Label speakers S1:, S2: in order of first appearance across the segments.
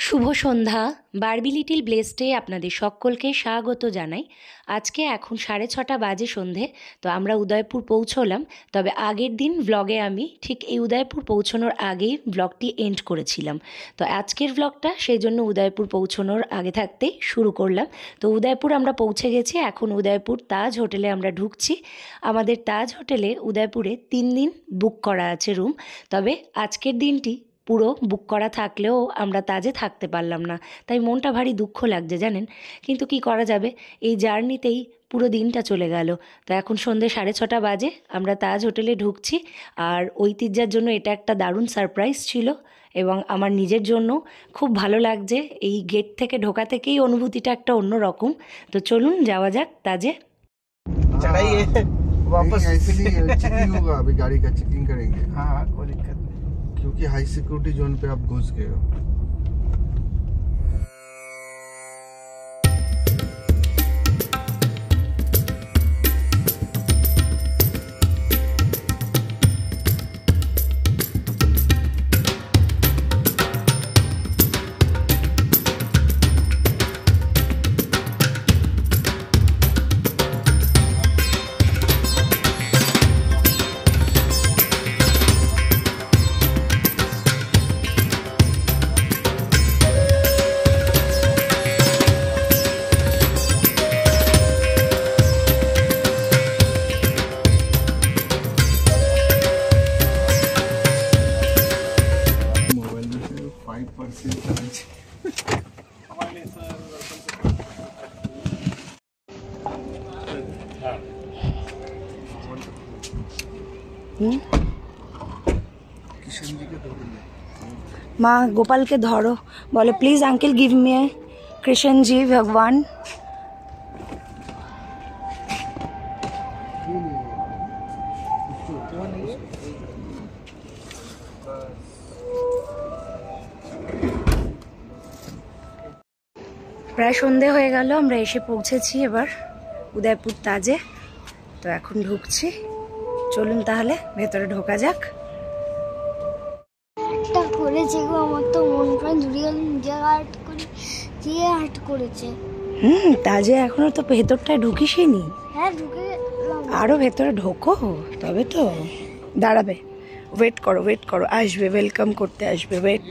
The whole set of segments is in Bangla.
S1: শুভ সন্ধ্যা। বারবি লিটিল ব্লেসডে আপনাদের সকলকে স্বাগত জানাই। আজকে এখন 6:30 বাজে সন্ধে। তো আমরা উদয়পুর পৌঁছলাম। তবে আগের দিন ব্লগে আমি ঠিক এই উদয়পুর পৌঁছানোর আগেই ব্লগটি এন্ড করেছিলাম। তো আজকের ব্লগটা সেই জন্য উদয়পুর পৌঁছানোর আগে থাকতেই শুরু করলাম। তো উদয়পুর আমরা পৌঁছে গেছি। এখন উদয়পুর তাজ হোটেলে আমরা ঢুকছি। আমাদের তাজ হোটেলে উদয়পুরে 3 দিন বুক করা আছে রুম। তবে আজকের দিনটি পুরো বুক করা থাকলেও আমরা তাজে থাকতে পারলাম না, তাই মনটা ভারী দুঃখ লাগছে জানেন। কিন্তু কি করা যাবে, এই জার্নিতেই পুরো দিনটা চলে গেল। তো এখন সন্ধ্যে 6:30 বাজে, আমরা তাজ হোটেলে ঢুকছি। আর ঐতিহ্যের জন্য এটা একটা দারুণ সারপ্রাইজ ছিল এবং আমার নিজের জন্য খুব ভালো লাগছে। এই গেট থেকে ঢোকা থেকেই অনুভূতিটা একটা অন্য রকম। তো চলুন যাওয়া যাক তাজে।
S2: चढ़ाइए वापस
S3: ऐसे नहीं चेकिंग होगा, अभी गाड़ी का चेकिंग करेंगे।
S2: हाँ कोई दिक्कत नहीं।
S3: क्योंकि हाई सिक्योरिटी जोन पे आप घुस गए हो।
S1: মা গোপালকে ধরো, বলে please uncle give me Krishna ji ভগবান। প্রায় সন্ধে হয়ে গেল, আমরা এসে পৌঁছেছি এবার উদয়পুর তাজে। তো এখন ঢুকছি, চলুন তাহলে ভেতরে ঢোকা যাক।
S4: একটা করেছে গো, আমার তো মন প্রাণ জুড়িয়ে গেল। আর্ট করে কি আর্ট করেছে।
S1: তাজে এখনো তো ভেতরটায় ঢুকিসনি।
S4: হ্যাঁ ঢুকে
S1: আরো ভেতরে ঢোকো, তবে তো দাঁড়াবে। ওয়েট করো, আসবে, ওয়েলকাম করতে আসবে, ওয়েট।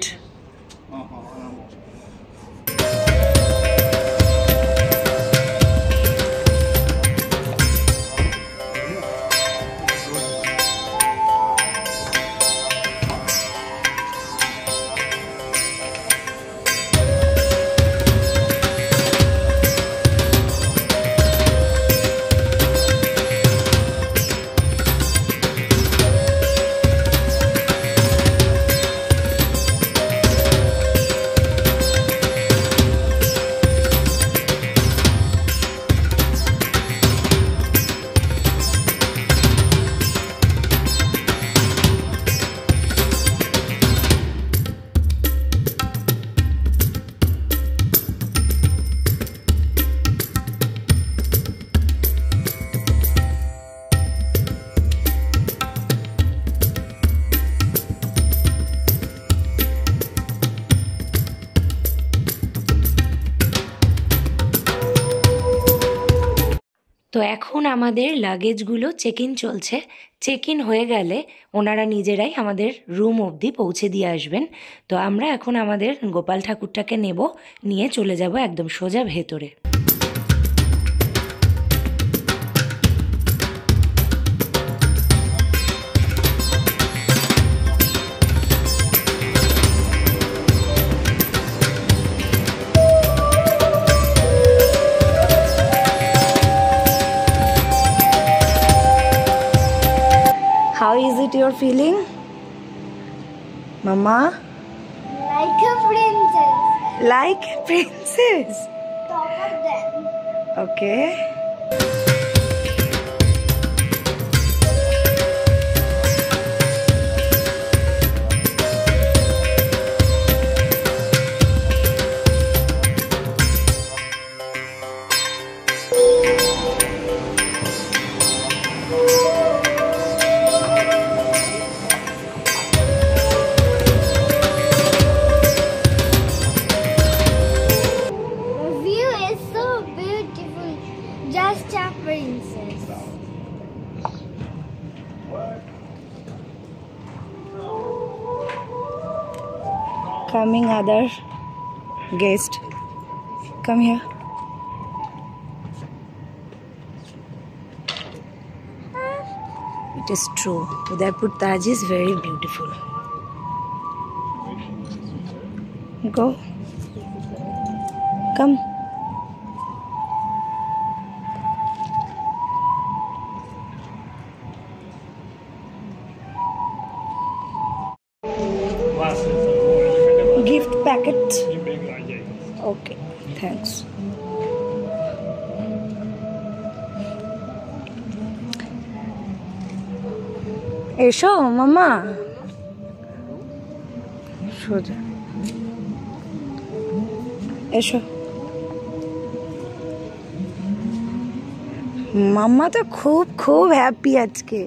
S1: তো এখন আমাদের লাগেজগুলো চেক ইন চলছে। চেক ইন হয়ে গেলে ওনারা নিজেরাই আমাদের রুম অবধি পৌঁছে দিয়ে আসবেন। তো আমরা এখন আমাদের গোপাল ঠাকুরটাকে নেব, নিয়ে চলে যাব একদম সোজা ভেতরে। How is it you're feeling, Mama?
S4: like a princess.
S1: Like a princess?
S4: Top of them.
S1: Okay. coming other guest. Come here. It is true. Udaipur Taj is very beautiful. Go. Come. Gift packet. Okay, thanks. এসো মামা সোজা এসো মাম্মা তো খুব খুব হ্যাপি আজকে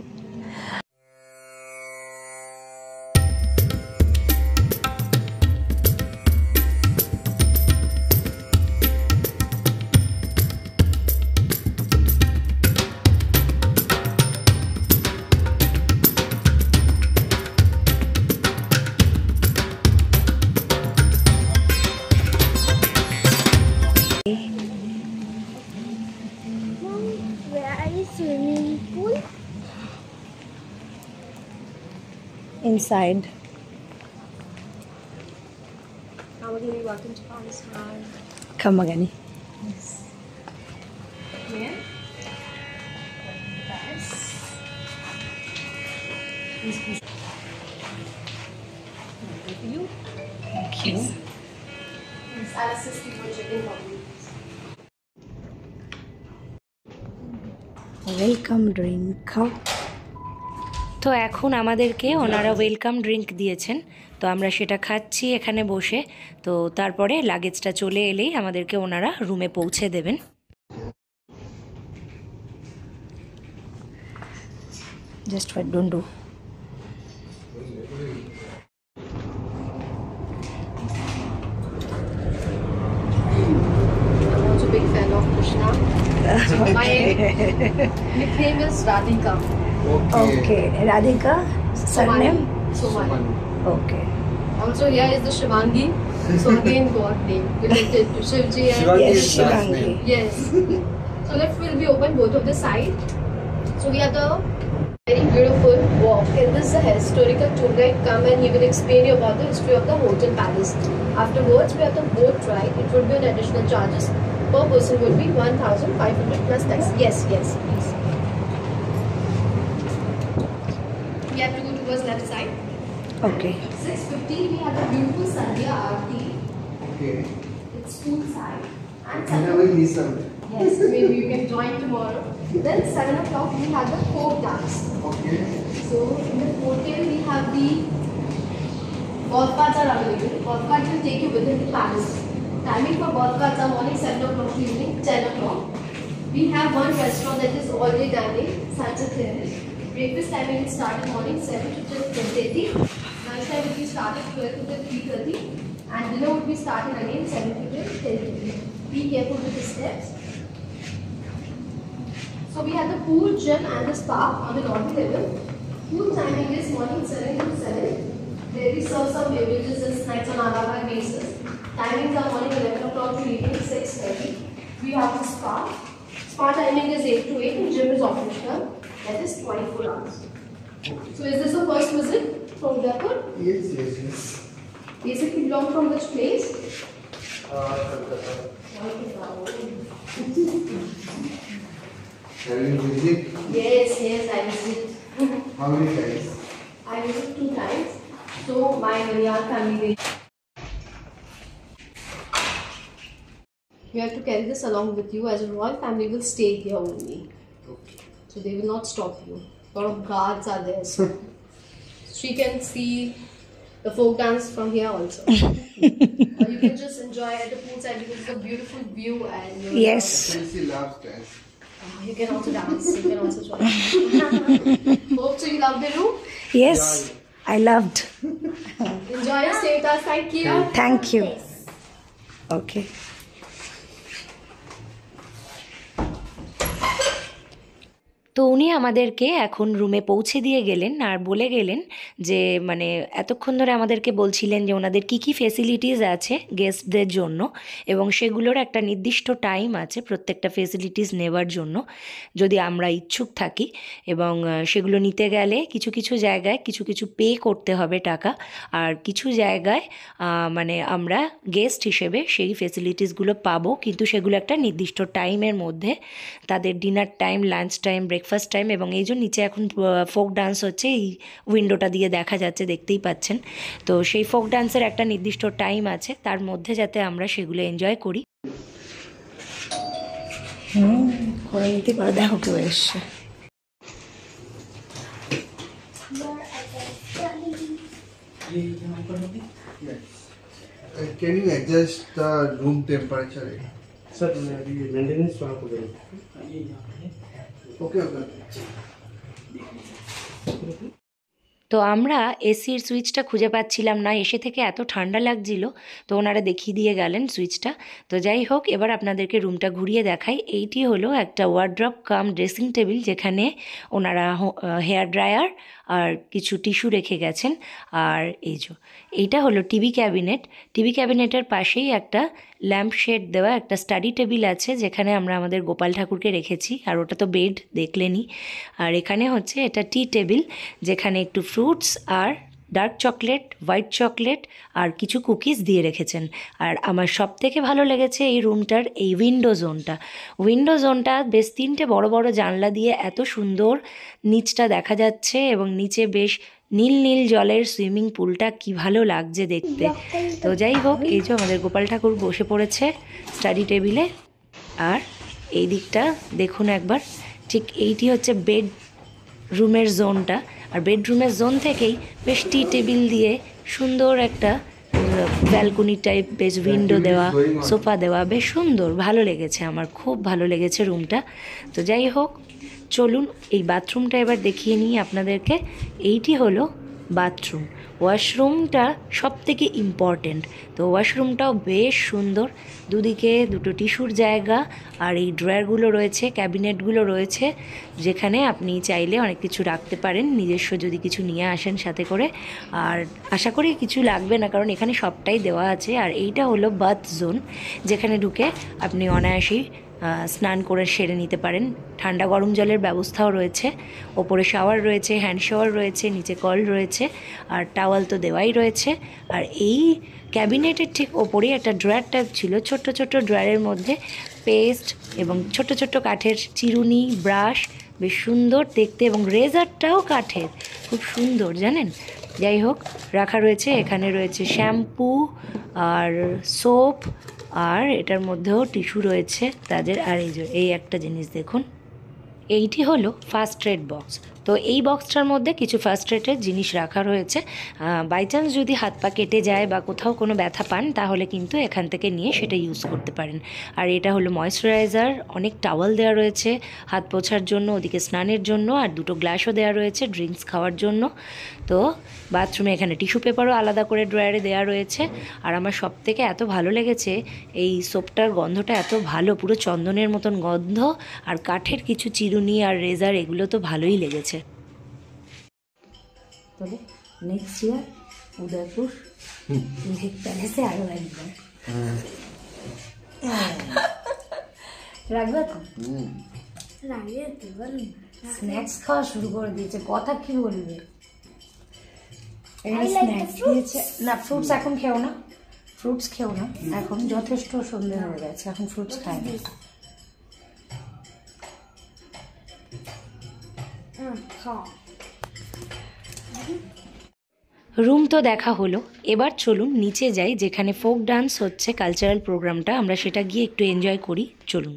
S4: Where is swimming pool?
S1: inside.
S5: How do we walk into Pakistan?
S1: Come Magani.
S5: Yeah. You?
S1: Thank you.
S5: I'll assist you with checking properly.
S1: Welcome drink খাও তো এখন আমাদেরকে ওনারা ওয়েলকাম ড্রিঙ্ক দিয়েছেন তো আমরা সেটা খাচ্ছি এখানে বসে তো তারপরে লাগেজটা চলে এলেই আমাদেরকে ওনারা রুমে পৌঁছে দেবেন just what don't do
S5: I'm also a big fan of Krishna. My nickname is Radhika.
S1: Okay Radhika surname
S5: Somani.
S1: okay
S5: Also here is the Shivangi. So again God name related to Shivji and
S1: yes Shivangi
S5: yes. So let's will be open both of the side. So we are the very beautiful walk. And this is a historical tour guide. Come and he will explain you about the history of the Hotel Palace. Afterwards, we have the boat ride. It would be an additional charges. Per person would be 1,500 plus tax. Yes, yes, please. We have to go towards left side.
S1: okay
S5: 6:50 we have the beautiful Sandhya Aarti.
S3: Okay.
S5: It's poolside. And
S3: And I will listen.
S5: yes, maybe you can join tomorrow. Then 7 o'clock we have the folk dance.
S3: Okay.
S5: So in the hotel we have the golf carts are available. Golf cart will take you within the palace. Timing for golf carts are morning 7 o'clock to evening 10 o'clock. We have one restaurant that is all day dining, Sunset Terrace. Breakfast timing will start in morning 7 to 10:30. Lunch time will be started 12 to 3:30. And dinner will be started again 7 to 10:30. Be careful with the steps. So we have the pool, gym and the spa on the lobby level. Pool timing is morning 7 to 7. There we serve some beverages and snacks on a la carte basis. Timings are morning 11 o'clock to evening 6:30. We have the spa. Spa timing is 8 to 8 and gym is optional. That is 24 hours. So is this your first visit from Udaipur?
S3: Yes, yes, yes.
S5: Basically belong from which place?
S3: Kolkata.
S5: Kolkata.
S3: Have you visit?
S5: Yes, yes, I visit.
S3: How many times?
S5: I visit 2 times. So my Malayalam family. You have to carry this along with you as a royal family will stay here only.
S3: Okay.
S5: So they will not stop you. A lot of guards are there. So she can see the folk dance from here also. Or you can just enjoy at the poolside because it's a beautiful view and
S1: Yes.
S3: She loves dance.
S5: You can also dance. You can also join. Hope so you love the room.
S1: Yes, I loved.
S5: Enjoy your stay with us. Thank you.
S1: Thank you. Okay. তো উনি আমাদেরকে এখন রুমে পৌঁছে দিয়ে গেলেন আর বলে গেলেন যে মানে এতক্ষণ ধরে আমাদেরকে বলছিলেন যে ওনাদের কী কী ফেসিলিটিস আছে গেস্টদের জন্য এবং সেগুলোর একটা নির্দিষ্ট টাইম আছে প্রত্যেকটা ফেসিলিটিস নেওয়ার জন্য যদি আমরা ইচ্ছুক থাকি, এবং সেগুলো নিতে গেলে কিছু কিছু জায়গায় কিছু কিছু পে করতে হবে টাকা, আর কিছু জায়গায় মানে আমরা গেস্ট হিসেবে সেই ফেসিলিটিসগুলো পাবো, কিন্তু সেগুলো একটা নির্দিষ্ট টাইমের মধ্যে। তাদের dinner time, lunch time, breakfast time, এবং এই যে নিচে এখন ফোক ডান্স হচ্ছে, এই উইন্ডোটা দিয়ে দেখা যাচ্ছে, দেখতেই পাচ্ছেন। তো সেই ফোক ডান্সের একটা নির্দিষ্ট টাইম আছে, তার মধ্যে যাতে আমরা সেগুলো এনজয় করি। করে নিতে পারো, দেখো কেউ এসছে।
S3: Can you adjust the room temperature?
S2: Sir मैं अभी मेंटेनेंस वाला को दे रहा
S3: Okay, okay.
S1: তো আমরা এসির সুইচটা খুঁজে পাচ্ছিলাম না, এসে থেকে এত ঠান্ডা লাগছিল, তো ওনারা দেখিয়ে দিয়ে গেলেন সুইচটা। তো যাই হোক, এবার আপনাদেরকে রুমটা ঘুরিয়ে দেখাই। এইটি হলো একটা ওয়ার্ড্রপ কাম ড্রেসিং টেবিল, যেখানে ওনারা হেয়ার ড্রায়ার আর কিছু টিস্যু রেখে গেছেন। আর এই যে এইটা হলো টিভি ক্যাবিনেট। টিভি ক্যাবিনেটের পাশেই একটা ল্যাম্প শেড দেওয়া একটা স্টাডি টেবিল আছে, যেখানে আমরা আমাদের গোপাল ঠাকুরকে রেখেছি, আর ওটা তো বেড দেখলেনি। আর এখানে হচ্ছে এটা টি টেবিল, যেখানে একটু ফ্রুটস আর ডার্ক চকলেট, হোয়াইট চকলেট আর কিছু কুকিজ দিয়ে রেখেছেন। আর আমার সবথেকে ভালো লেগেছে এই রুমটার এই উইন্ডো জোনটা। উইন্ডো জোনটা বেশ 3টে বড় বড় জানলা দিয়ে এত সুন্দর নিচটা দেখা যাচ্ছে, এবং নিচে বেশ নীল নীল জলের সুইমিং পুলটা কি ভালো লাগছে দেখতে। তো যাই হোক, এই যে আমাদের গোপাল ঠাকুর বসে পড়েছে স্টাডি টেবিলে। আর এই দিকটা দেখুন একবার, ঠিক এইটি হচ্ছে বেড রুমের জোনটা। আর বেডরুমের জোন থেকেই বেশ টি টেবিল দিয়ে সুন্দর একটা ব্যালকনি টাইপ, বেশ উইন্ডো দেওয়া, সোফা দেওয়া, বেশ সুন্দর, ভালো লেগেছে আমার, খুব ভালো লেগেছে রুমটা। তো যাই হোক, চলুন এই বাথরুমটা এবার দেখিয়ে নিই আপনাদেরকে। এইটি হলো বাথরুম। ওয়াশরুমটা সবথেকে ইম্পর্টেন্ট। তো ওয়াশরুমটাও বেশ সুন্দর, দুদিকে দুটো টিস্যুর জায়গা, আর এই ড্রয়ারগুলো রয়েছে, ক্যাবিনেটগুলো রয়েছে, যেখানে আপনি চাইলে অনেক কিছু রাখতে পারেন, নিজস্ব যদি কিছু নিয়ে আসেন সাথে করে। আর আশা করি কিছু লাগবে না, কারণ এখানে সবটাই দেওয়া আছে। আর এইটা হলো বাথ জোন, যেখানে ঢুকে আপনি অনায়াসেই স্নান করে সেরে নিতে পারেন। ঠান্ডা গরম জলের ব্যবস্থাও রয়েছে, ওপরে শাওয়ার রয়েছে, হ্যান্ড শাওয়ার রয়েছে, নিচে কল রয়েছে, আর টাওয়াল তো দেওয়াই রয়েছে। আর এই ক্যাবিনেটের ঠিক ওপরেই একটা ড্রয়ার টাইপ ছিল, ছোট্ট ছোট্ট ড্রয়ারের মধ্যে পেস্ট এবং ছোট্ট ছোট্ট কাঠের চিরুনি, ব্রাশ, বেশ সুন্দর দেখতে, এবং রেজারটাও কাঠের, খুব সুন্দর জানেন। যাই হোক, রাখা রয়েছে, এখানে রয়েছে শ্যাম্পু আর সোপ, আর এটার মধ্যেও টিস্যু রয়েছে তাদের। আর এই একটা জিনিস দেখুন, এইটি হলো ফার্স্ট এড বক্স। তো এই বক্সটার মধ্যে কিছু ফার্স্ট এডের জিনিস রাখা রয়েছে। বাই চান্স যদি হাত পা কেটে যায় বা কোথাও কোনো ব্যথা পান, তাহলে কিন্তু এখান থেকে নিয়ে সেটা ইউজ করতে পারেন। আর এটা হলো ময়েশ্চারাইজার, অনেক টাওয়াল দেওয়া রয়েছে হাত পোছার জন্য, ওদিকে স্নানের জন্য, আর দুটো গ্লাসও দেওয়া রয়েছে ড্রিঙ্কস খাওয়ার জন্য। তো বাথরুমে এখানে টিস্যু পেপারও আলাদা করে ড্রয়ারে দেওয়া রয়েছে। আর আমার সবথেকে এত ভালো লেগেছে এই সোপটার গন্ধটা, এত ভালো, পুরো চন্দনের মতন গন্ধ, আর কাঠের কিছু চিরুনি আর রেজার, এগুলো তো ভালোই লেগেছে। তবে নেক্সট ইয়ার উদয়পুর প্যালেসে আরও একবার রাখবে তো, স্ন্যাক্স খাওয়া শুরু করে দিয়েছে, কথা কি বলবে। স্ন্যাক্স দিয়েছে না, ফ্রুটস এখন খেও না, ফ্রুটস খেও না এখন, যথেষ্ট সন্ধে হয়ে গেছে, এখন ফ্রুটস খায় না। রুম তো দেখা হলো, এবার চলুন নিচে যাই, যেখানে ফোক ডান্স হচ্ছে, কালচারাল প্রোগ্রামটা, আমরা সেটা গিয়ে একটু এনজয় করি, চলুন।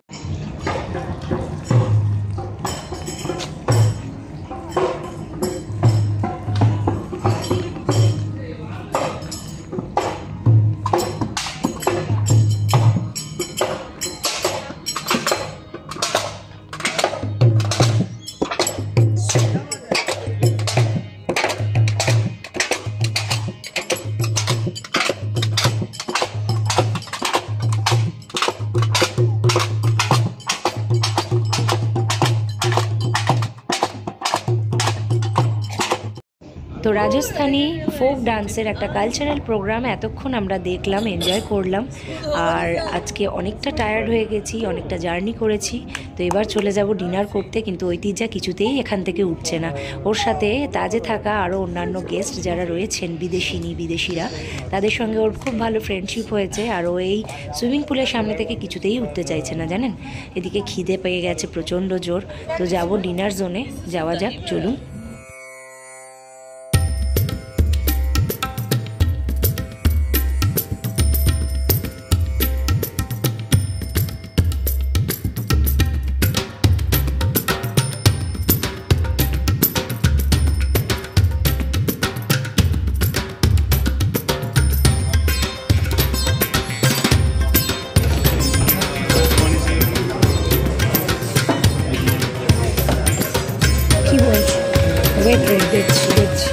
S1: তো রাজস্থানী ফোক ডান্সের একটা কালচারাল প্রোগ্রাম এতক্ষণ আমরা দেখলাম, এনজয় করলাম। আর আজকে অনেকটা টায়ার্ড হয়ে গেছি, অনেকটা জার্নি করেছি। তো এবার চলে যাব ডিনার করতে, কিন্তু ঐতিহ্যা কিছুতেই এখান থেকে উঠছে না। ওর সাথে তাজে থাকা আরও অন্যান্য গেস্ট যারা রয়েছেন, বিদেশিরা, তাদের সঙ্গে ওর খুব ভালো ফ্রেন্ডশিপ হয়েছে। আর ও এই সুইমিং পুলের সামনে থেকে কিছুতেই উঠতে চাইছে না, জানেন। এদিকে খিদে পেয়ে গেছে প্রচণ্ড জোর। তো যাব ডিনার জোনে, যাওয়া যাক, চলুন। কি বলছি, ওয়েট দেখছি।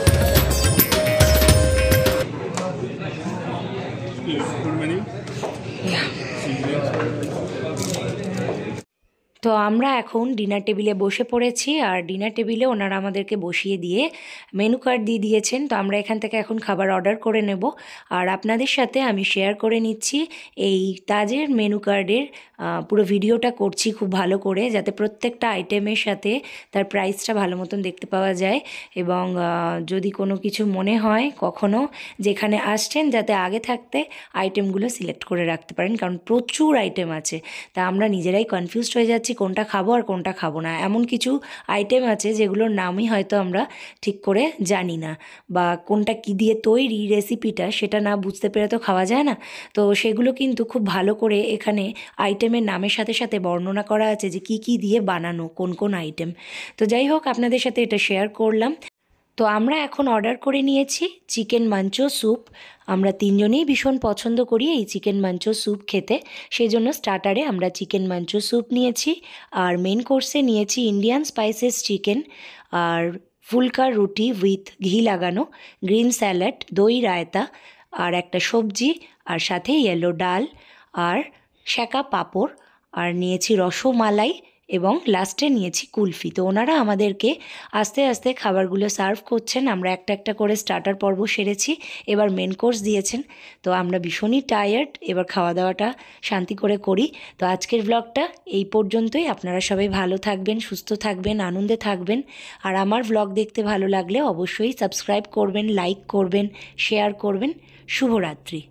S1: তো আমরা এখন ডিনার টেবিলে বসে পড়েছি। আর ডিনার টেবিলে ওনারা আমাদেরকে বসিয়ে দিয়ে মেনু কার্ড দিয়ে দিয়েছেন। তো আমরা এখান থেকে এখন খাবার অর্ডার করে নেব। আর আপনাদের সাথে আমি শেয়ার করে নিচ্ছি এই তাজের মেনু কার্ডের পুরো ভিডিওটা করছি খুব ভালো করে, যাতে প্রত্যেকটা আইটেমের সাথে তার প্রাইসটা ভালো মতন দেখতে পাওয়া যায়। এবং যদি কোনো কিছু মনে হয় কখনো যেখানে আসছেন, যাতে আগে থাকতে আইটেমগুলো সিলেক্ট করে রাখতে পারেন, কারণ প্রচুর আইটেম আছে। তা আমরা নিজেরাই কনফিউজড হয়ে যাচ্ছি কোনটা খাবো আর কোনটা খাবো না। এমন কিছু আইটেম আছে যেগুলোর নামই হয়তো আমরা ঠিক করে জানি না, বা কোনটা কি দিয়ে তৈরি রেসিপিটা সেটা না বুঝতে পেরে তো খাওয়া যায় না। তো সেগুলো কিন্তু খুব ভালো করে এখানে আইটেমের নামের সাথে সাথে বর্ণনা করা আছে যে কি দিয়ে বানানো, কোন আইটেম। তো যাই হোক, আপনাদের সাথে এটা শেয়ার করলাম। তো আমরা এখন অর্ডার করে নিয়েছি চিকেন মাঞ্চো স্যুপ। আমরা তিনজনেই ভীষণ পছন্দ করি এই চিকেন মাঞ্চো স্যুপ খেতে, সেই জন্য স্টার্টারে আমরা চিকেন মাঞ্চো স্যুপ নিয়েছি। আর মেন কোর্সে নিয়েছি ইন্ডিয়ান স্পাইসেস চিকেন, আর ফুলকা রুটি উইথ ঘি লাগানো, গ্রিন স্যালাড, দই রায়তা, আর একটা সবজি, আর সাথে ইয়েলো ডাল, আর সেকা পাঁপড়, আর নিয়েছি রসমালাই, এবং লাস্টে নিয়েছি কুলফি। তো ওনারা আমাদেরকে আস্তে আস্তে খাবারগুলো সার্ভ করছেন। আমরা একটা একটা করে স্টার্টার পর্ব সেরেছি, এবার মেন কোর্স দিয়েছেন। তো আমরা ভীষণই টায়ার্ড, এবার খাওয়া দাওয়াটা শান্তি করে করি। তো আজকের ব্লগটা এই পর্যন্তই। আপনারা সবাই ভালো থাকবেন, সুস্থ থাকবেন, আনন্দে থাকবেন। আর আমার ব্লগ দেখতে ভালো লাগলে অবশ্যই সাবস্ক্রাইব করবেন, লাইক করবেন, শেয়ার করবেন। শুভরাত্রি।